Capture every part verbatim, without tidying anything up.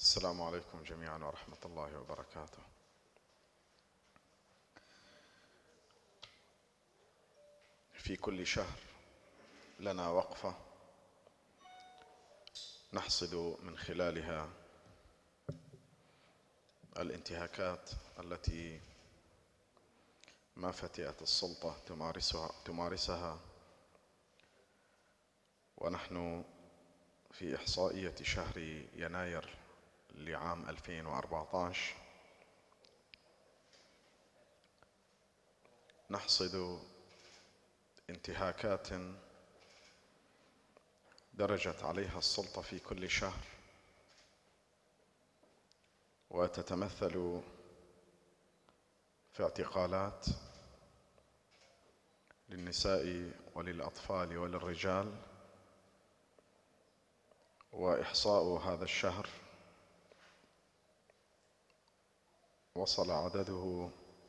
السلام عليكم جميعا ورحمة الله وبركاته. في كل شهر لنا وقفة نحصد من خلالها الانتهاكات التي ما فتئت السلطة تمارسها, تمارسها ونحن في إحصائية شهر يناير لعام ألفين وأربعة عشر نحصد انتهاكات درجت عليها السلطة في كل شهر، وتتمثل في اعتقالات للنساء وللأطفال وللرجال. وإحصاء هذا الشهر وصل عدده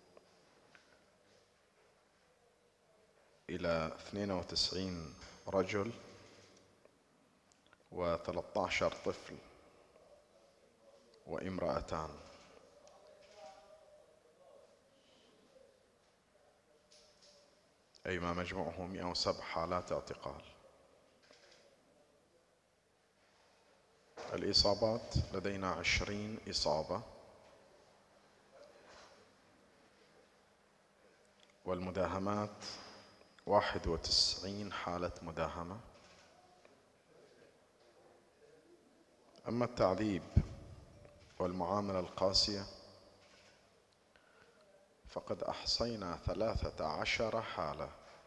إلى اثنين وتسعين رجل وثلاثة عشر طفل وامرأتان. أي ما مجموعه مئة وسبع حالات اعتقال. الإصابات لدينا عشرين إصابة، والمداهمات واحد وتسعين حالة مداهمة. أما التعذيب والمعاملة القاسية فقد أحصينا ثلاثة عشر حالة،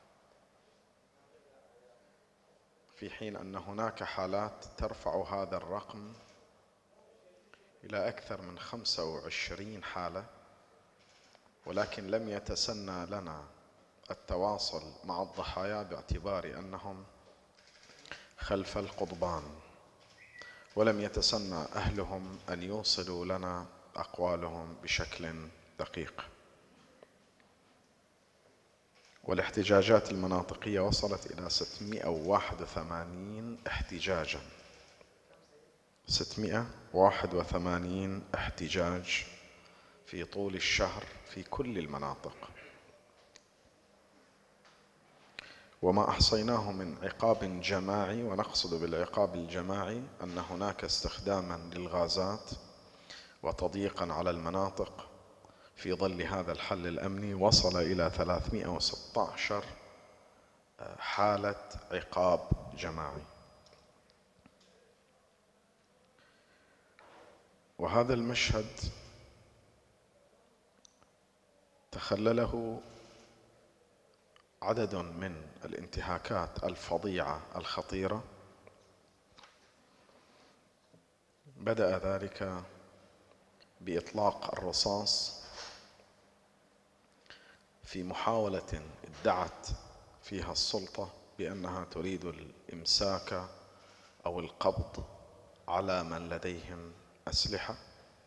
في حين أن هناك حالات ترفع هذا الرقم إلى أكثر من خمسة وعشرين حالة، ولكن لم يتسنى لنا التواصل مع الضحايا باعتبار أنهم خلف القضبان، ولم يتسنى أهلهم أن يوصلوا لنا أقوالهم بشكل دقيق. والاحتجاجات المناطقية وصلت إلى ستمئة وواحد وثمانين احتجاجا، ستمئة وواحد وثمانين احتجاج في طول الشهر في كل المناطق. وما أحصيناه من عقاب جماعي، ونقصد بالعقاب الجماعي أن هناك استخداما للغازات وتضييقا على المناطق في ظل هذا الحل الأمني، وصل إلى ثلاثمئة وستة عشر حالة عقاب جماعي. وهذا المشهد تخلله عدد من الانتهاكات الفظيعة الخطيرة. بدأ ذلك بإطلاق الرصاص في محاولة ادعت فيها السلطة بأنها تريد الإمساك أو القبض على من لديهم أسلحة.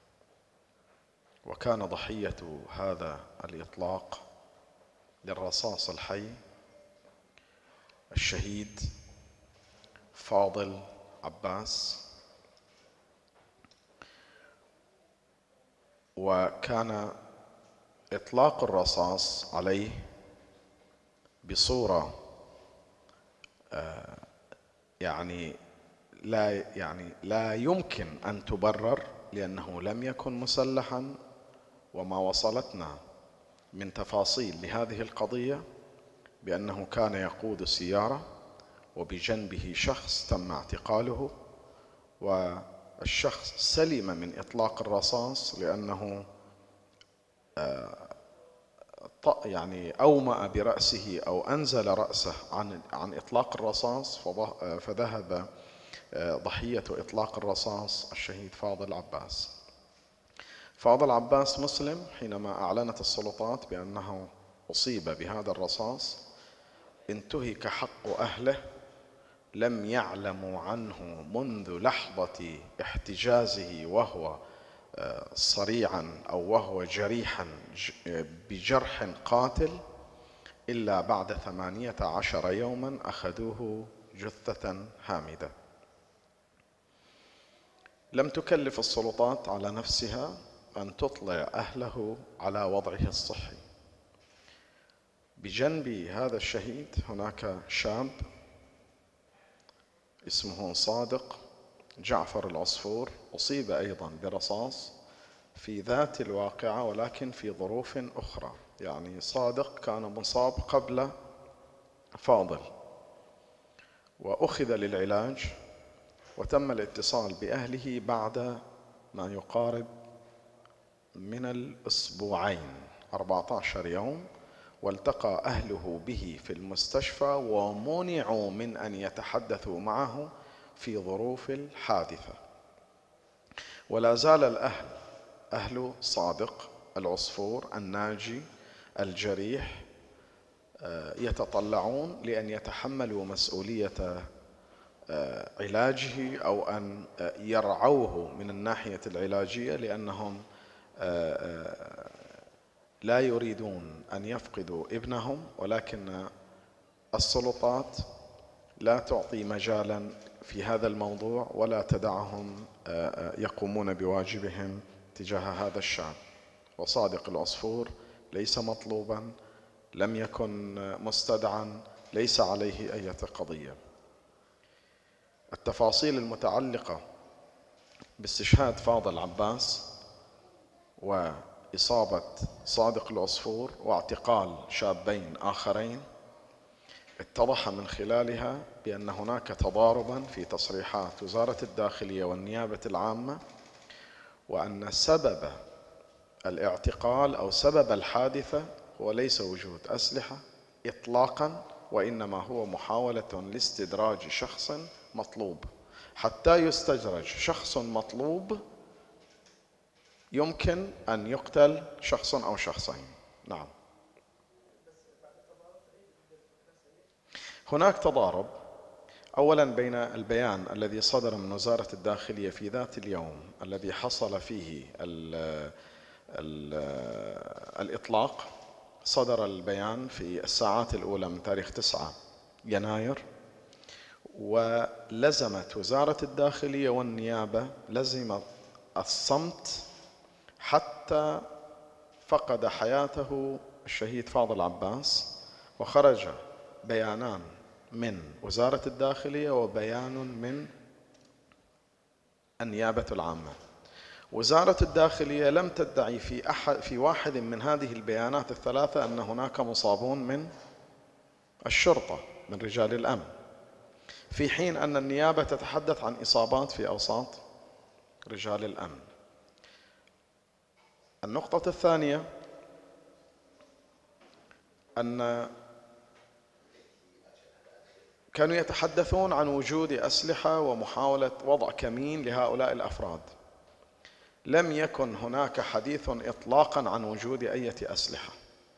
وكان ضحية هذا الإطلاق للرصاص الحي الشهيد فاضل عباس. وكان إطلاق الرصاص عليه بصورة يعني لا يعني لا يمكن أن تبرر، لأنه لم يكن مسلحا. وما وصلتنا من تفاصيل لهذه القضية بأنه كان يقود سيارة وبجنبه شخص تم اعتقاله، والشخص سلم من إطلاق الرصاص لأنه يعني أومأ برأسه أو أنزل رأسه عن عن إطلاق الرصاص، فذهب ضحية إطلاق الرصاص الشهيد فاضل عباس. فاضل عباس مسلم حينما أعلنت السلطات بأنه أصيب بهذا الرصاص. انتهك حق أهله، لم يعلموا عنه منذ لحظة احتجازه وهو صريعا أو وهو جريحا بجرح قاتل، إلا بعد ثمانية عشر يوما أخذوه جثة هامدة. لم تكلف السلطات على نفسها أن تطلع أهله على وضعه الصحي. بجنب هذا الشهيد هناك شاب اسمه صادق جعفر العصفور، أصيب أيضا برصاص في ذات الواقعة ولكن في ظروف أخرى. يعني صادق كان مصاب قبل فاضل وأخذ للعلاج، وتم الاتصال بأهله بعد ما يقارب من الأسبوعين أربعة عشر يوم، والتقى أهله به في المستشفى ومنعوا من أن يتحدثوا معه في ظروف الحادثة. ولا زال الأهل أهل صادق العصفور الناجي الجريح يتطلعون لأن يتحملوا مسؤولية علاجه أو أن يرعوه من الناحية العلاجية، لأنهم لا يريدون أن يفقدوا ابنهم، ولكن السلطات لا تعطي مجالا في هذا الموضوع ولا تدعهم يقومون بواجبهم تجاه هذا الشعب. وصادق العصفور ليس مطلوبا، لم يكن مستدعا، ليس عليه أي قضية. التفاصيل المتعلقة باستشهاد فاضل عباس وإصابة صادق العصفور واعتقال شابين آخرين اتضح من خلالها بأن هناك تضاربا في تصريحات وزارة الداخلية والنيابة العامة، وأن سبب الاعتقال أو سبب الحادثة هو ليس وجود أسلحة إطلاقا، وإنما هو محاولة لاستدراج شخص مطلوب. حتى يستدرج شخص مطلوب يمكن أن يقتل شخص أو شخصين. نعم، هناك تضارب أولا بين البيان الذي صدر من وزارة الداخلية في ذات اليوم الذي حصل فيه ال ال الإطلاق. صدر البيان في الساعات الأولى من تاريخ تسعة يناير، ولزمت وزارة الداخلية والنيابة لزم الصمت حتى فقد حياته الشهيد فاضل عباس، وخرج بيانان من وزارة الداخلية وبيان من النيابة العامة. وزارة الداخلية لم تدعي في أحد في واحد من هذه البيانات الثلاثة أن هناك مصابون من الشرطة من رجال الأمن، في حين أن النيابة تتحدث عن إصابات في أوساط رجال الأمن. النقطة الثانية أن كانوا يتحدثون عن وجود أسلحة ومحاولة وضع كمين لهؤلاء الأفراد. لم يكن هناك حديث إطلاقا عن وجود أي أسلحة،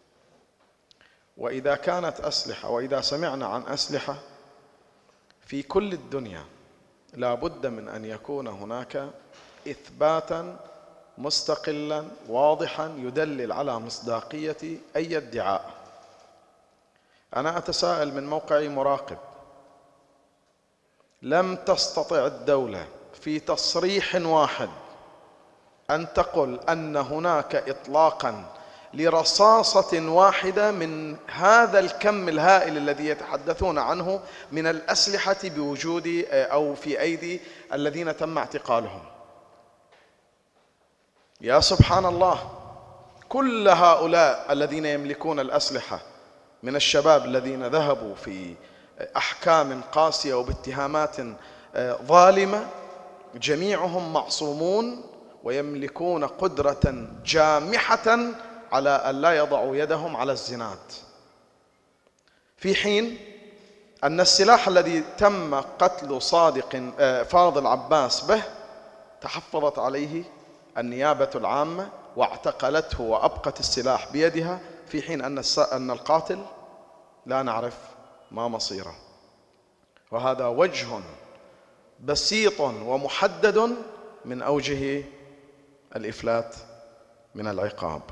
وإذا كانت أسلحة وإذا سمعنا عن أسلحة في كل الدنيا لا بد من أن يكون هناك إثباتا مستقلا واضحا يدلل على مصداقية أي ادعاء. أنا أتساءل من موقعي مراقب، لم تستطع الدولة في تصريح واحد أن تقل أن هناك إطلاقا لرصاصة واحدة من هذا الكم الهائل الذي يتحدثون عنه من الأسلحة بوجود أو في أيدي الذين تم اعتقالهم. يا سبحان الله، كل هؤلاء الذين يملكون الأسلحة من الشباب الذين ذهبوا في أحكام قاسية وباتهامات ظالمة جميعهم معصومون ويملكون قدرة جامحة على أن لا يضعوا يدهم على الزناد، في حين أن السلاح الذي تم قتل صادق فاضل عباس به تحفظت عليه النيابة العامة واعتقلته وأبقت السلاح بيدها، في حين أن أن القاتل لا نعرف ما مصيره. وهذا وجه بسيط ومحدد من أوجه الإفلات من العقاب.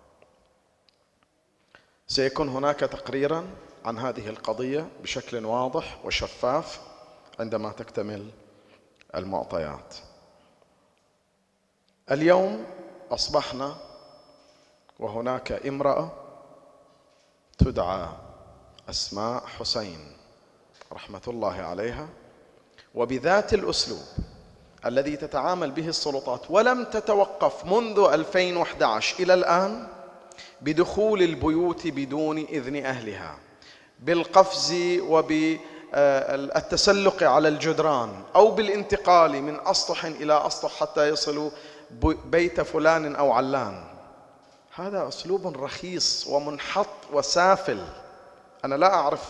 سيكون هناك تقريرا عن هذه القضية بشكل واضح وشفاف عندما تكتمل المعطيات. اليوم أصبحنا وهناك امرأة تدعى أسماء حسين رحمة الله عليها، وبذات الأسلوب الذي تتعامل به السلطات، ولم تتوقف منذ ألفين وأحد عشر إلى الآن بدخول البيوت بدون إذن أهلها، بالقفز وبالتسلق على الجدران، أو بالانتقال من أسطح إلى أسطح حتى يصلوا بيت فلان أو علان. هذا أسلوب رخيص ومنحط وسافل. أنا لا أعرف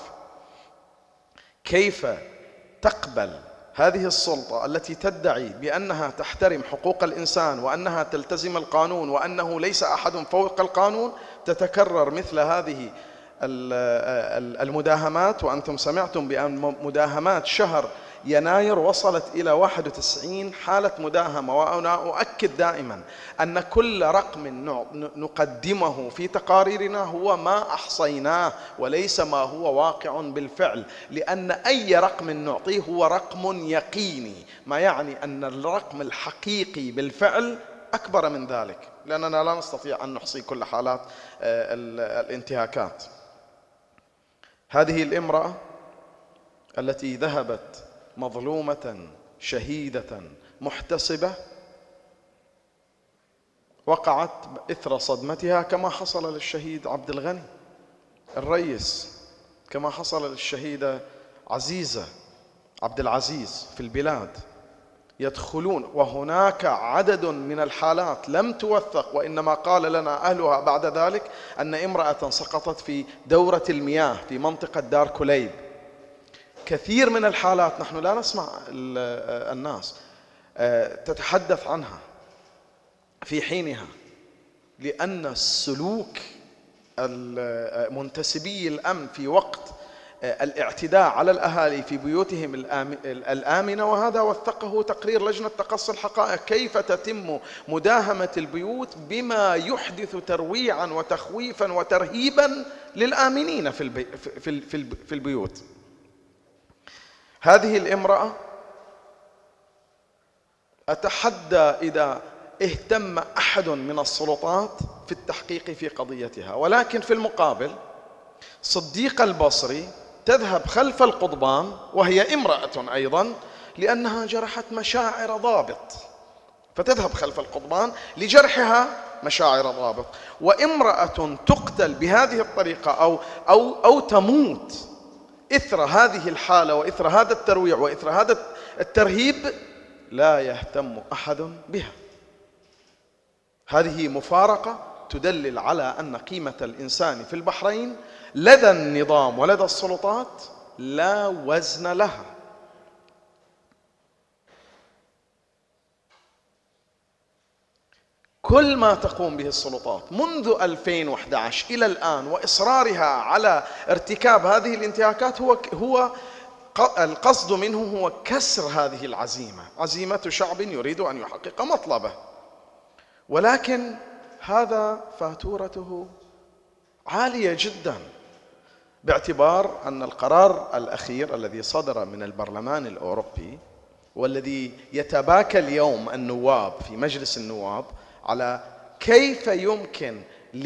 كيف تقبل هذه السلطة التي تدعي بأنها تحترم حقوق الإنسان وأنها تلتزم القانون وأنه ليس أحد فوق القانون، تتكرر مثل هذه المداهمات. وأنتم سمعتم بأن مداهمات شهر يناير وصلت إلى واحد وتسعين حالة مداهمة. وأنا أؤكد دائما أن كل رقم نقدمه في تقاريرنا هو ما أحصيناه وليس ما هو واقع بالفعل، لأن أي رقم نعطيه هو رقم يقيني، ما يعني أن الرقم الحقيقي بالفعل أكبر من ذلك، لأننا لا نستطيع أن نحصي كل حالات الانتهاكات. هذه الامرأة التي ذهبت مظلومة شهيدة محتسبة وقعت إثر صدمتها كما حصل للشهيد عبد الغني الرئيس، كما حصل للشهيدة عزيزة عبد العزيز في البلاد. يدخلون، وهناك عدد من الحالات لم توثق، وإنما قال لنا أهلها بعد ذلك أن امرأة سقطت في دورة المياه في منطقة دار كليب. كثير من الحالات نحن لا نسمع الناس تتحدث عنها في حينها، لأن السلوك المنتسبي الأمن في وقت الاعتداء على الأهالي في بيوتهم الآمنة، وهذا وثقه تقرير لجنة تقصي الحقائق، كيف تتم مداهمة البيوت بما يحدث ترويعا وتخويفا وترهيبا للآمنين في البيوت. هذه الامرأة أتحدى إذا اهتم أحد من السلطات في التحقيق في قضيتها، ولكن في المقابل صديقة البصري تذهب خلف القضبان وهي امرأة أيضا، لأنها جرحت مشاعر ضابط، فتذهب خلف القضبان لجرحها مشاعر ضابط. وامرأة تقتل بهذه الطريقة أو, أو, أو تموت إثر هذه الحالة وإثر هذا الترويع وإثر هذا الترهيب لا يهتم أحد بها. هذه مفارقة تدلل على أن قيمة الإنسان في البحرين لدى النظام ولدى السلطات لا وزن لها. كل ما تقوم به السلطات منذ ألفين وأحد عشر إلى الآن وإصرارها على ارتكاب هذه الانتهاكات هو هو القصد منه هو كسر هذه العزيمة، عزيمة شعب يريد أن يحقق مطلبه، ولكن هذا فاتورته عالية جدا، باعتبار أن القرار الأخير الذي صدر من البرلمان الأوروبي والذي يتباكى اليوم النواب في مجلس النواب على كيف يمكن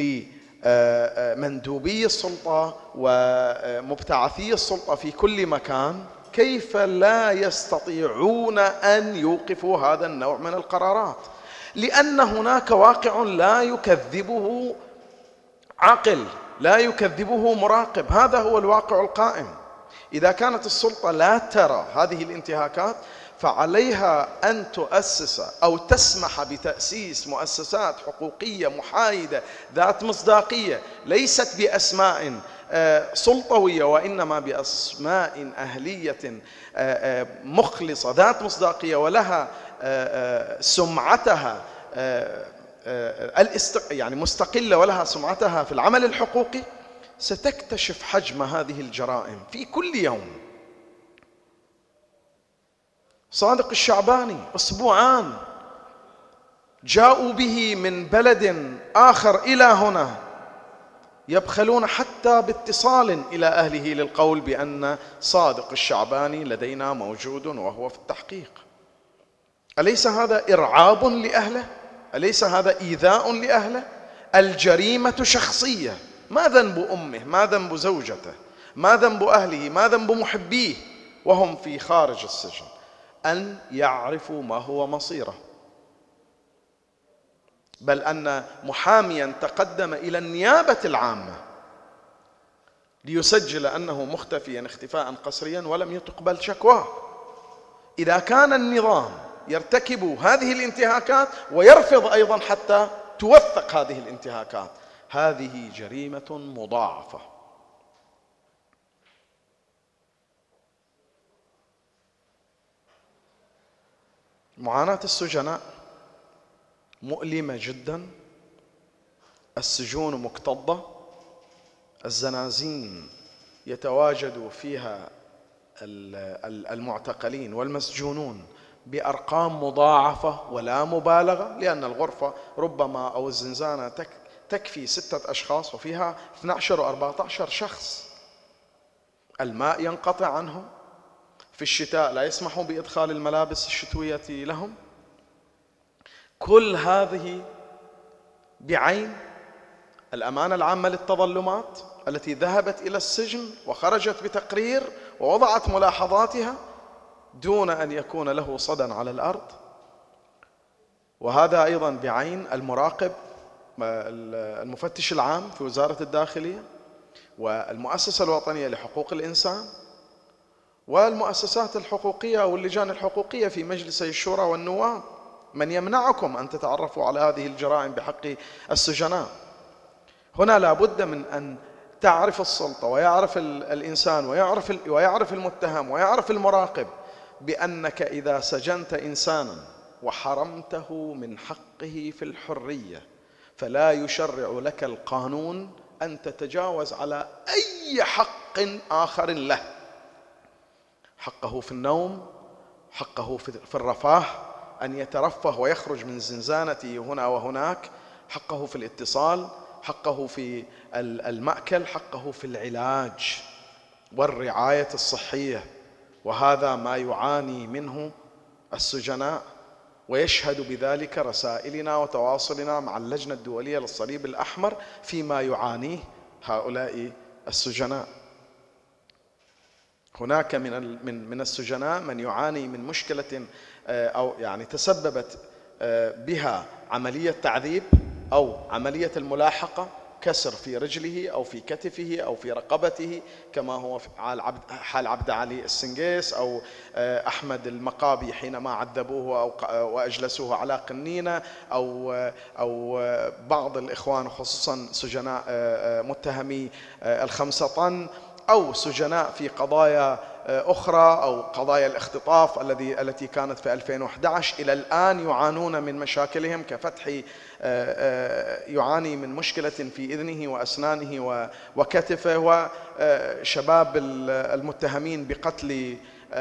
لمندوبي السلطة ومبتعثي السلطة في كل مكان كيف لا يستطيعون أن يوقفوا هذا النوع من القرارات، لأن هناك واقع لا يكذبه عقل، لا يكذبه مراقب. هذا هو الواقع القائم. إذا كانت السلطة لا ترى هذه الانتهاكات فعليها أن تؤسس أو تسمح بتأسيس مؤسسات حقوقية محايدة ذات مصداقية، ليست بأسماء سلطوية وإنما بأسماء أهلية مخلصة ذات مصداقية ولها سمعتها يعني مستقلة ولها سمعتها في العمل الحقوقي، ستكتشف حجم هذه الجرائم في كل يوم. صادق الشعباني أسبوعان جاءوا به من بلد آخر إلى هنا، يبخلون حتى باتصال إلى أهله للقول بأن صادق الشعباني لدينا موجود وهو في التحقيق. أليس هذا إرعاب لأهله؟ أليس هذا إيذاء لأهله؟ الجريمة شخصية. ما ذنب أمه؟ ما ذنب زوجته؟ ما ذنب أهله؟ ما ذنب محبيه وهم في خارج السجن؟ أن يعرفوا ما هو مصيره. بل أن محاميا تقدم إلى النيابة العامة ليسجل أنه مختفيا اختفاء قسريا ولم تقبل شكواه. إذا كان النظام يرتكب هذه الانتهاكات ويرفض أيضا حتى توثق هذه الانتهاكات، هذه جريمة مضاعفة. معاناة السجناء مؤلمة جدا. السجون مكتظة، الزنازين يتواجد فيها المعتقلين والمسجونون بأرقام مضاعفة ولا مبالغة، لأن الغرفة ربما أو الزنزانة تكفي ستة أشخاص وفيها اثني عشر وأربعة عشر شخص. الماء ينقطع عنهم، في الشتاء لا يسمحوا بإدخال الملابس الشتوية لهم. كل هذه بعين الأمانة العامة للتظلمات التي ذهبت إلى السجن وخرجت بتقرير ووضعت ملاحظاتها دون أن يكون له صدى على الأرض. وهذا أيضا بعين المراقب المفتش العام في وزارة الداخلية والمؤسسة الوطنية لحقوق الإنسان والمؤسسات الحقوقية واللجان الحقوقية في مجلسي الشورى والنواب. من يمنعكم أن تتعرفوا على هذه الجرائم بحق السجناء؟ هنا لا بد من أن تعرف السلطة ويعرف الإنسان ويعرف ويعرف المتهم ويعرف المراقب بأنك إذا سجنت إنسانا وحرمته من حقه في الحرية فلا يشرع لك القانون أن تتجاوز على أي حق آخر له. حقه في النوم، حقه في الرفاه، أن يترفه ويخرج من زنزانته هنا وهناك، حقه في الاتصال، حقه في المأكل، حقه في العلاج والرعاية الصحية. وهذا ما يعاني منه السجناء، ويشهد بذلك رسائلنا وتواصلنا مع اللجنة الدولية للصليب الأحمر فيما يعانيه هؤلاء السجناء. هناك من من من السجناء من يعاني من مشكلة أو يعني تسببت بها عملية تعذيب أو عملية الملاحقة، كسر في رجله أو في كتفه أو في رقبته، كما هو حال عبد علي السنقيس أو أحمد المقابي حينما عذبوه أو وأجلسوه على قنينة، أو أو بعض الإخوان خصوصا سجناء متهمي الخمسة طن، أو سجناء في قضايا أخرى أو قضايا الاختطاف الذي التي كانت في ألفين وأحد عشر إلى الآن يعانون من مشاكلهم، كفتحي يعاني من مشكلة في إذنه وأسنانه وكتفه، وشباب المتهمين بقتل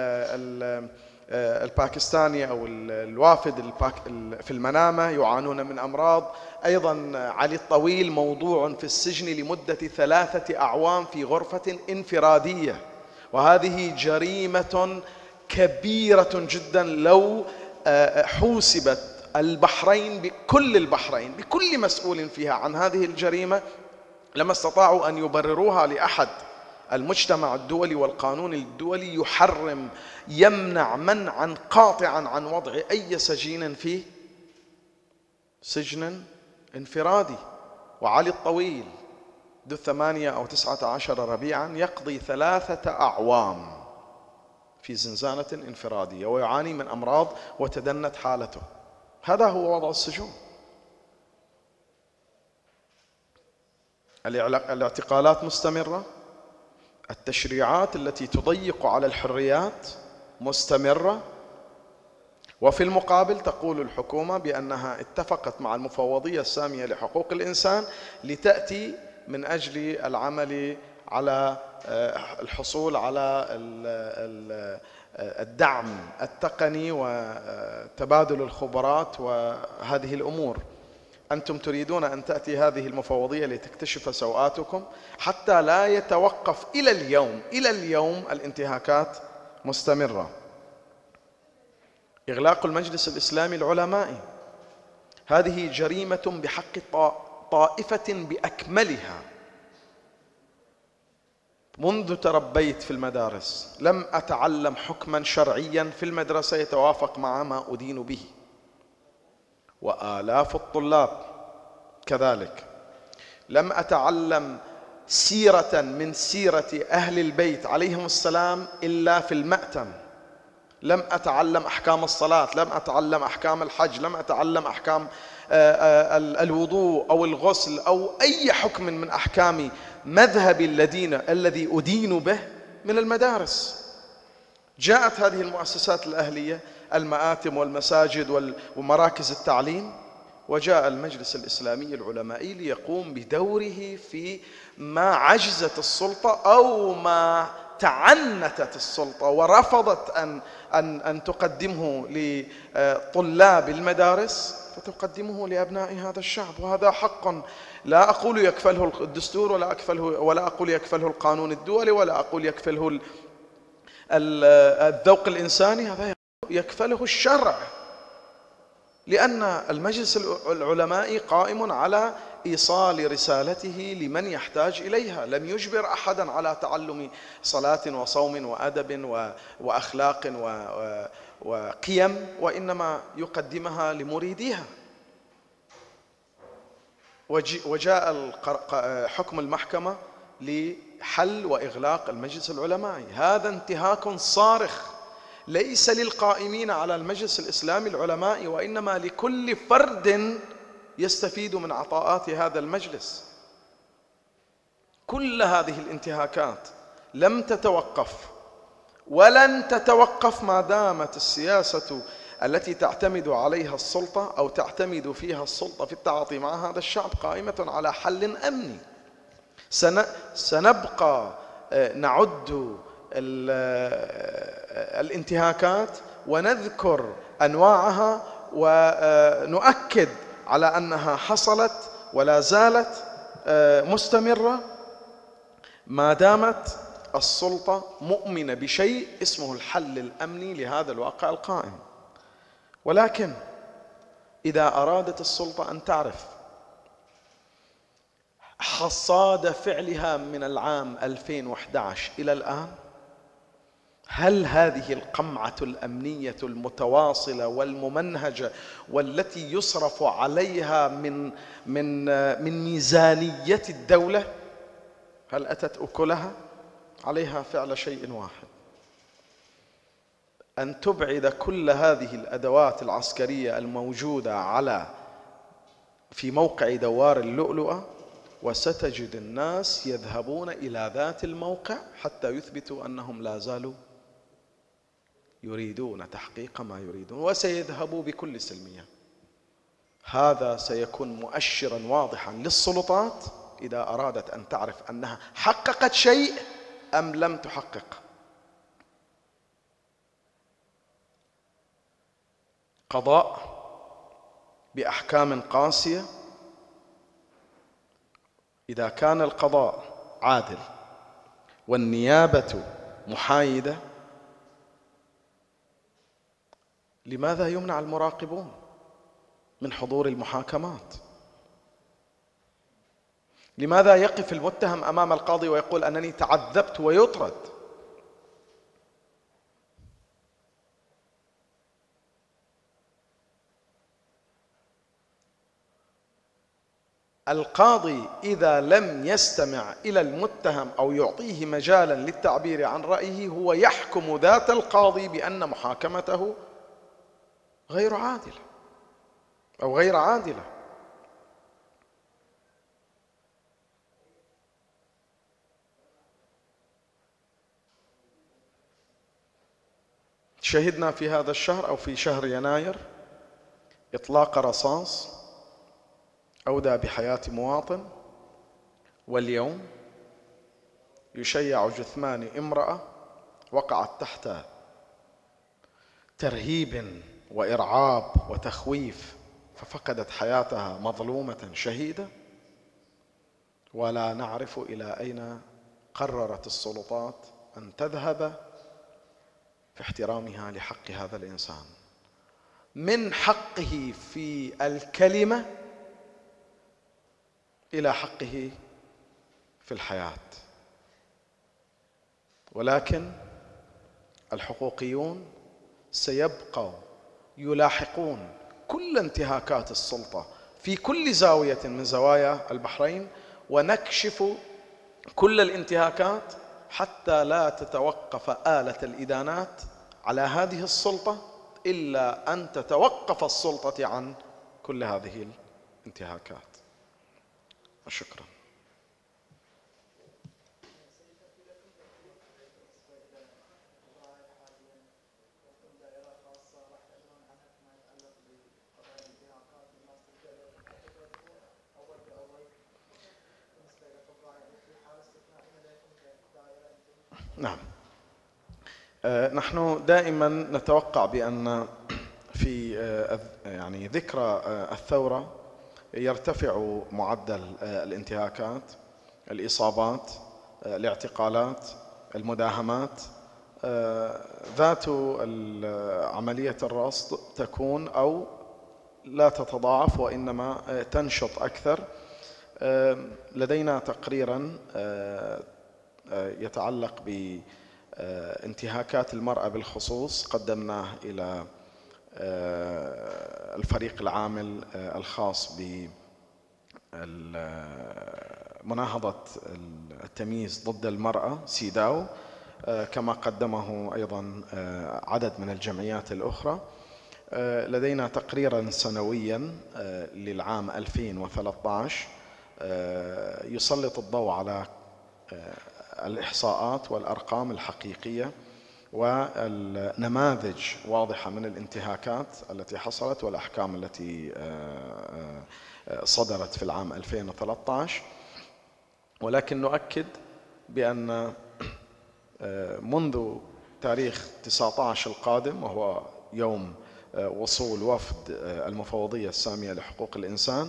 الباكستاني أو الوافد في المنامة يعانون من أمراض. أيضا علي الطويل موضوع في السجن لمدة ثلاثة أعوام في غرفة انفرادية، وهذه جريمة كبيرة جدا. لو حوسبت البحرين بكل البحرين بكل مسؤول فيها عن هذه الجريمة لما استطاعوا أن يبرروها لأحد. المجتمع الدولي والقانون الدولي يحرم، يمنع منعا قاطعا عن وضع أي سجين في سجن انفرادي. وعلي الطويل ذو ثمانية أو تسعة عشر ربيعا يقضي ثلاثة أعوام في زنزانة انفرادية ويعاني من أمراض وتدنت حالته. هذا هو وضع السجون. الاعتقالات مستمرة، التشريعات التي تضيق على الحريات مستمرة، وفي المقابل تقول الحكومة بأنها اتفقت مع المفوضية السامية لحقوق الإنسان لتأتي من أجل العمل على الحصول على الدعم التقني وتبادل الخبرات وهذه الأمور. أنتم تريدون أن تأتي هذه المفوضية لتكتشف سوءاتكم حتى لا يتوقف. إلى اليوم إلى اليوم الانتهاكات مستمرة. إغلاق المجلس الإسلامي العلمائي، هذه جريمة بحق طائفة بأكملها. منذ تربيت في المدارس لم أتعلم حكما شرعيا في المدرسة يتوافق مع ما أدين به، وآلاف الطلاب كذلك. لم أتعلم سيرة من سيرة أهل البيت عليهم السلام إلا في المأتم. لم أتعلم أحكام الصلاة، لم أتعلم أحكام الحج، لم أتعلم أحكام الوضوء أو الغسل أو أي حكم من أحكام مذهبي الذي أدين به من المدارس. جاءت هذه المؤسسات الأهلية، المآتم والمساجد ومراكز التعليم، وجاء المجلس الإسلامي العلمائي ليقوم بدوره في ما عجزت السلطة أو ما تعنتت السلطة ورفضت أن, أن, أن تقدمه لطلاب المدارس، فتقدمه لأبناء هذا الشعب. وهذا حق لا أقول يكفله الدستور، ولا أكفله ولا أقول يكفله القانون الدولي، ولا أقول يكفله الذوق الإنساني، هذا يكفله الشرع، لأن المجلس العلمائي قائم على إيصال رسالته لمن يحتاج إليها. لم يجبر أحدا على تعلم صلاة وصوم وأدب وأخلاق وقيم، وإنما يقدمها لمريديها. وجاء حكم المحكمة لحل وإغلاق المجلس العلمائي. هذا انتهاك صارخ ليس للقائمين على المجلس الإسلامي العلمائي، وإنما لكل فرد يستفيد من عطاءات هذا المجلس. كل هذه الانتهاكات لم تتوقف ولن تتوقف ما دامت السياسة التي تعتمد عليها السلطة أو تعتمد فيها السلطة في التعاطي مع هذا الشعب قائمة على حل أمني. سنبقى نعد الانتهاكات ونذكر أنواعها ونؤكد على أنها حصلت ولا زالت مستمرة ما دامت السلطة مؤمنة بشيء اسمه الحل الأمني لهذا الواقع القائم. ولكن إذا أرادت السلطة أن تعرف حصاد فعلها من العام ألفين وأحد عشر إلى الآن، هل هذه القمعة الأمنية المتواصلة والممنهجة والتي يصرف عليها من من من ميزانية الدولة هل أتت أكلها؟ عليها فعل شيء واحد: أن تبعد كل هذه الأدوات العسكرية الموجودة على في موقع دوار اللؤلؤة، وستجد الناس يذهبون إلى ذات الموقع حتى يثبتوا أنهم لا زالوا يريدون تحقيق ما يريدون، وسيذهبوا بكل سلمية. هذا سيكون مؤشرا واضحا للسلطات إذا أرادت أن تعرف أنها حققت شيء أم لم تحقق. قضاء بأحكام قاسية، إذا كان القضاء عادل والنيابة محايدة، لماذا يمنع المراقبون من حضور المحاكمات؟ لماذا يقف المتهم أمام القاضي ويقول أنني تعذبت ويطرد؟ القاضي إذا لم يستمع إلى المتهم أو يعطيه مجالا للتعبير عن رأيه هو يحكم ذات القاضي بأن محاكمته غير عادلة أو غير عادلة. شهدنا في هذا الشهر أو في شهر يناير إطلاق رصاص أودى بحياة مواطن، واليوم يشيع جثمان امرأة وقعت تحت ترهيب وإرعاب وتخويف ففقدت حياتها مظلومة شهيدة، ولا نعرف إلى أين قررت السلطات أن تذهب في احترامها لحق هذا الإنسان. من حقه في الكلمة إلى حقه في الحياة. ولكن الحقوقيون سيبقوا يلاحقون كل انتهاكات السلطة في كل زاوية من زوايا البحرين، ونكشف كل الانتهاكات حتى لا تتوقف آلة الإدانات على هذه السلطة إلا أن تتوقف السلطة عن كل هذه الانتهاكات. شكرا. نعم، نحن دائما نتوقع بأن في يعني ذكرى الثورة يرتفع معدل الانتهاكات، الإصابات، الاعتقالات، المداهمات. ذات عملية الرصد تكون أو لا تتضاعف وإنما تنشط أكثر. لدينا تقريرا يتعلق بانتهاكات المرأة بالخصوص قدمناه إلى الفريق العامل الخاص بمناهضة التمييز ضد المرأة سيداو، كما قدمه أيضا عدد من الجمعيات الأخرى. لدينا تقريرا سنويا للعام ألفين وثلاثة عشر يسلط الضوء على الإحصاءات والأرقام الحقيقية والنماذج واضحة من الانتهاكات التي حصلت والأحكام التي صدرت في العام ألفين وثلاثة عشر. ولكن نؤكد بأن منذ تاريخ تسعة عشر القادم، وهو يوم وصول وفد المفوضية السامية لحقوق الإنسان،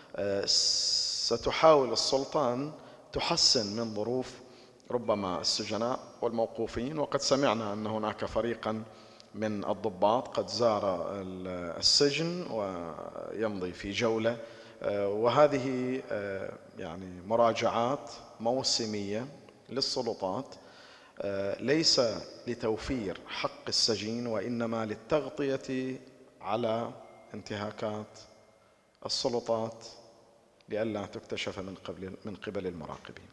ستحاول السلطة أن تحسن من ظروف ربما السجناء والموقوفين. وقد سمعنا أن هناك فريقا من الضباط قد زار السجن ويمضي في جولة، وهذه يعني مراجعات موسمية للسلطات، ليس لتوفير حق السجين وإنما للتغطية على انتهاكات السلطات لئلا تكتشف من قبل من قبل المراقبين.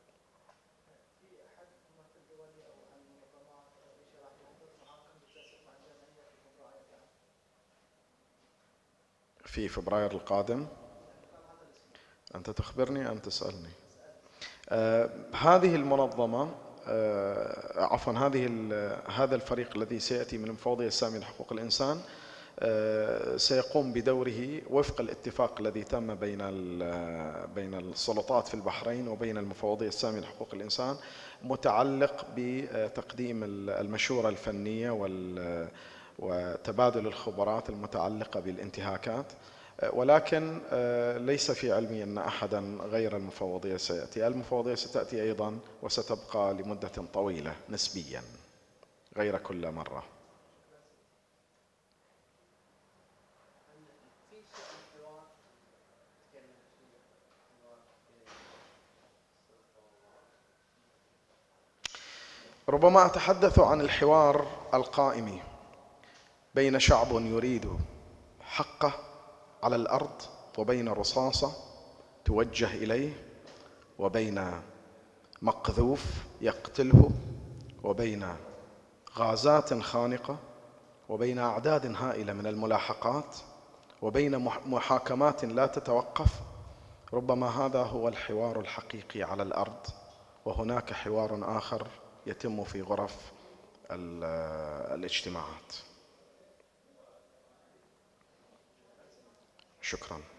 في فبراير القادم؟ أنت تخبرني أم تسألني؟ آه هذه المنظمة آه عفوا هذه هذا الفريق الذي سيأتي من المفوضية السامية لحقوق الإنسان آه سيقوم بدوره وفق الاتفاق الذي تم بين بين السلطات في البحرين وبين المفوضية السامية لحقوق الإنسان، متعلق بتقديم المشورة الفنية وال وتبادل الخبرات المتعلقة بالانتهاكات. ولكن ليس في علمي أن أحدا غير المفوضية سيأتي. المفوضية ستأتي أيضا وستبقى لمدة طويلة نسبيا غير كل مرة. ربما أتحدث عن الحوار القائم بين شعب يريد حقه على الأرض، وبين رصاصة توجه إليه، وبين مقذوف يقتله، وبين غازات خانقة، وبين أعداد هائلة من الملاحقات، وبين محاكمات لا تتوقف. ربما هذا هو الحوار الحقيقي على الأرض، وهناك حوار آخر يتم في غرف الاجتماعات. شكرا.